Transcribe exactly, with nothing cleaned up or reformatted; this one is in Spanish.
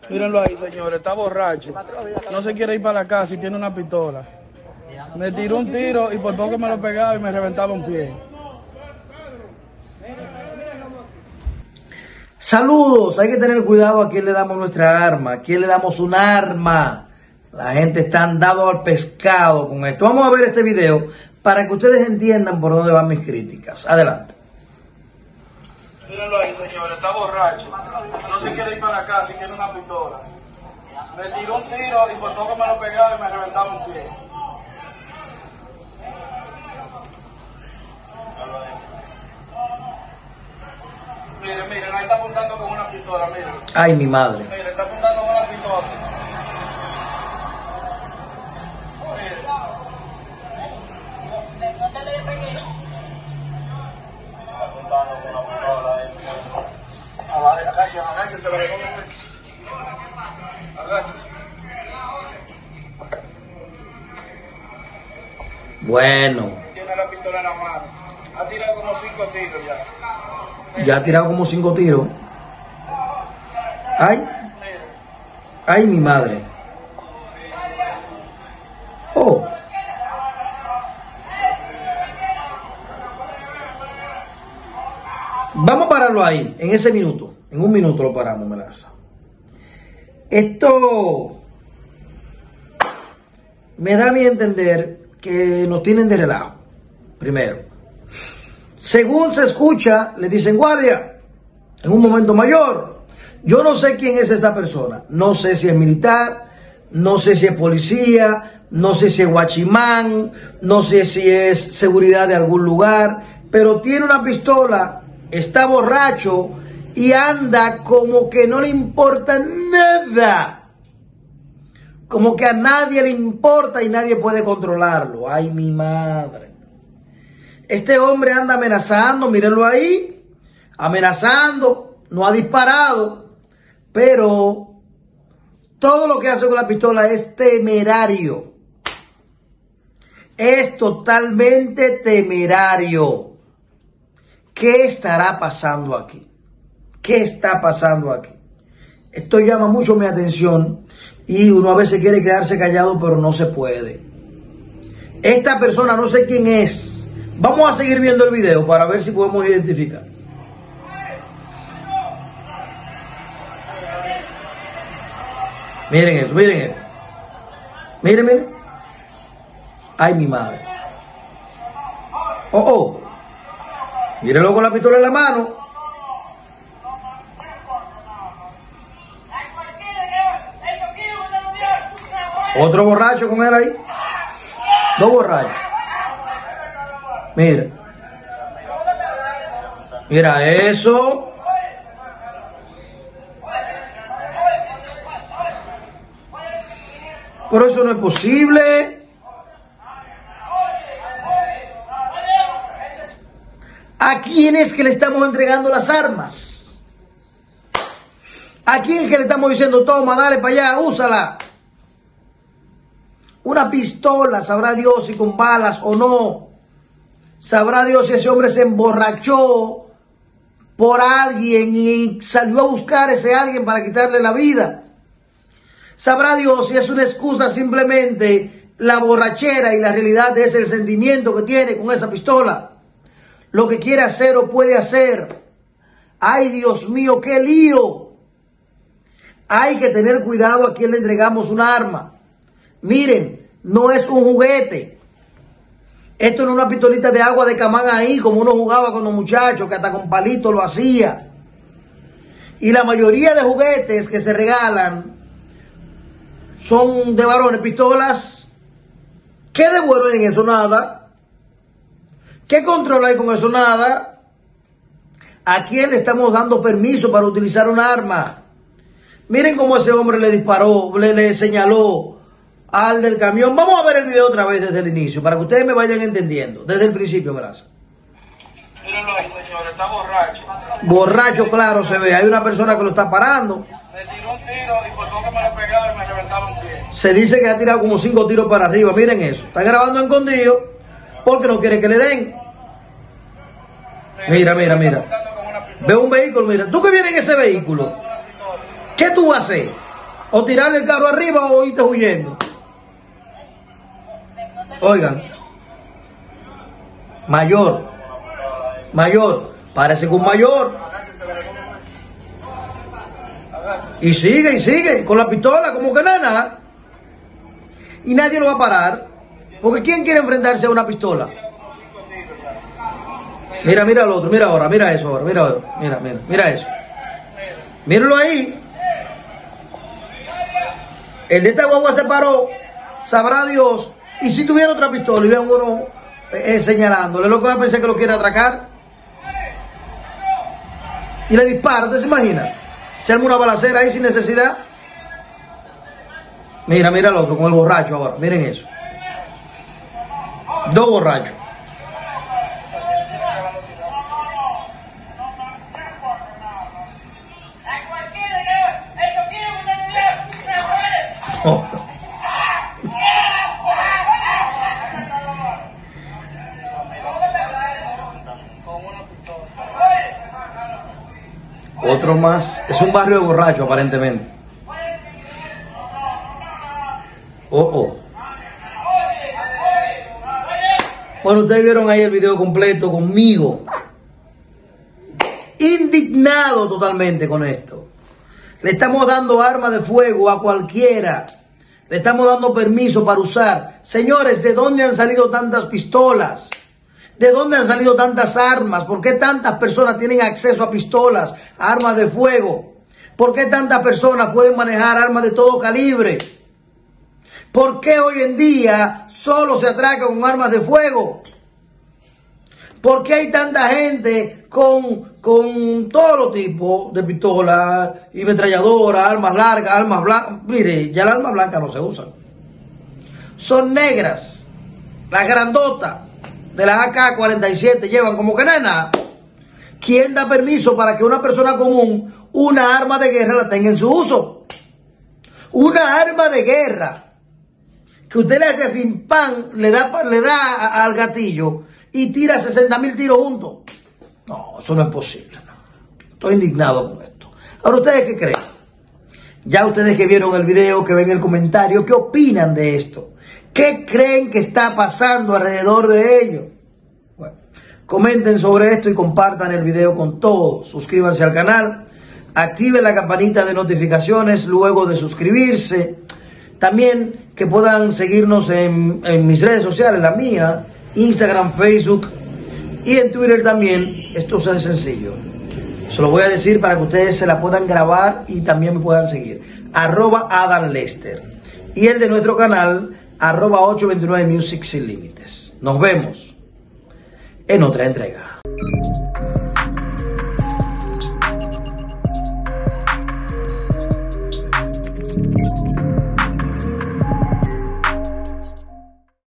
Mírenlo ahí, señores, está borracho. No se quiere ir para la casa y tiene una pistola. Me tiró un tiro y por poco me lo pegaba y me reventaba un pie. Saludos, hay que tener cuidado a quién le damos nuestra arma, a quién le damos un arma. La gente está andando al pescado con esto. Vamos a ver este video para que ustedes entiendan por dónde van mis críticas. Adelante. Mírenlo ahí, señores, está borracho. No se quiere ir para la casa y tiene una pistola. Me tiró un tiro y por poco me lo pegaba y me reventaba un pie. Miren, miren, ahí está apuntando con una pistola, miren. Ay, mi madre. Miren, está apuntando con una pistola. Miren. Está apuntando con una pistola ahí. Agáchese, agáchese, se lo recoge. Agáchese. Bueno. Tiene la pistola en la mano. Ha tirado como cinco tiros ya. Ya ha tirado como cinco tiros. Ay. Ay, mi madre. Oh. Vamos a pararlo ahí, en ese minuto. En un minuto lo paramos, Melaza. Esto me da a mí entender que nos tienen de relajo. Primero. Según se escucha, le dicen guardia, en un momento mayor. Yo no sé quién es esta persona. No sé si es militar, no sé si es policía, no sé si es guachimán, no sé si es seguridad de algún lugar, pero tiene una pistola, está borracho y anda como que no le importa nada. Como que a nadie le importa y nadie puede controlarlo. Ay, mi madre. Este hombre anda amenazando, mírenlo ahí, amenazando, no ha disparado, pero todo lo que hace con la pistola es temerario. Es totalmente temerario. ¿Qué estará pasando aquí? ¿Qué está pasando aquí? Esto llama mucho mi atención y uno a veces quiere quedarse callado, pero no se puede. Esta persona no sé quién es. Vamos a seguir viendo el video para ver si podemos identificar. Miren esto, miren esto. Miren, miren. Ay, mi madre. Oh, oh. Mírenlo con la pistola en la mano. Otro borracho con él ahí. Dos borrachos. Mira. Mira eso. Pero eso no es posible. ¿A quién es que le estamos entregando las armas? ¿A quién es que le estamos diciendo, toma, dale para allá, úsala? Una pistola, sabrá Dios si con balas o no. Sabrá Dios si ese hombre se emborrachó por alguien y salió a buscar a ese alguien para quitarle la vida. Sabrá Dios si es una excusa simplemente la borrachera y la realidad es el sentimiento que tiene con esa pistola. Lo que quiere hacer o puede hacer. Ay, Dios mío, qué lío. Hay que tener cuidado a quien le entregamos un arma. Miren, no es un juguete. Esto no es una pistolita de agua de camán ahí, como uno jugaba con los muchachos, que hasta con palitos lo hacía. Y la mayoría de juguetes que se regalan son de varones, pistolas. ¿Qué de bueno hay en eso? Nada. ¿Qué control hay con eso? Nada. ¿A quién le estamos dando permiso para utilizar un arma? Miren cómo ese hombre le disparó, le, le señaló al del camión. Vamos a ver el video otra vez desde el inicio, para que ustedes me vayan entendiendo. Desde el principio, Melaza. Mírenlo ahí, señores, está borracho. Borracho, claro, se ve. Hay una persona que lo está parando. Me tiró un tiro y por poco me lo pegaba y me reventaba un pie. Se dice que ha tirado como cinco tiros para arriba. Miren eso. Está grabando escondido porque no quiere que le den. Mira, mira, mira. Ve un vehículo, mira. Tú que vienes en ese vehículo, ¿qué tú vas a hacer? O tirarle el carro arriba o irte huyendo. Oigan. Mayor. Mayor. Parece que un mayor. Y sigue, y sigue. Con la pistola, como que no es nada. Y nadie lo va a parar. Porque ¿quién quiere enfrentarse a una pistola? Mira, mira al otro. Mira ahora. Mira eso ahora. Mira, mira, mira. Mira eso. Míralo ahí. El de esta guagua se paró, sabrá Dios. Y si tuviera otra pistola y ven uno eh, señalándole, lo que va a pensar que lo quiere atracar. Y le dispara, ¿usted se imagina? Se arma una balacera ahí sin necesidad. Mira, mira al otro con el borracho ahora. Miren eso. Dos borrachos. Oh. Otro más. Es un barrio de borrachos aparentemente. Oh, oh. Bueno, ustedes vieron ahí el video completo conmigo. Indignado totalmente con esto. Le estamos dando armas de fuego a cualquiera. Le estamos dando permiso para usar. Señores, ¿de dónde han salido tantas pistolas? ¿De dónde han salido tantas armas? ¿Por qué tantas personas tienen acceso a pistolas, a armas de fuego? ¿Por qué tantas personas pueden manejar armas de todo calibre? ¿Por qué hoy en día solo se atraca con armas de fuego? ¿Por qué hay tanta gente con, con todo los tipos de pistolas y metralladoras, armas largas, armas blancas? Mire, ya las armas blancas no se usan. Son negras. Las grandotas de las A K cuarenta y siete llevan como que no es nada. ¿Quién da permiso para que una persona común una arma de guerra la tenga en su uso? Una arma de guerra que usted le hace sin pan, le da, le da al gatillo y tira sesenta mil tiros juntos. No, eso no es posible. No. Estoy indignado con esto. Ahora, ¿ustedes qué creen? Ya ustedes que vieron el video, que ven el comentario, ¿qué opinan de esto? ¿Qué creen que está pasando alrededor de ello? Bueno, comenten sobre esto y compartan el video con todos. Suscríbanse al canal, activen la campanita de notificaciones luego de suscribirse. También que puedan seguirnos en, en mis redes sociales, la mía, Instagram, Facebook y en Twitter también. Esto es sencillo. Se lo voy a decir para que ustedes se la puedan grabar y también me puedan seguir. Arroba Adam Lester. Y el de nuestro canal, arroba ochocientos veintinueve Music Sin Límites. Nos vemos en otra entrega.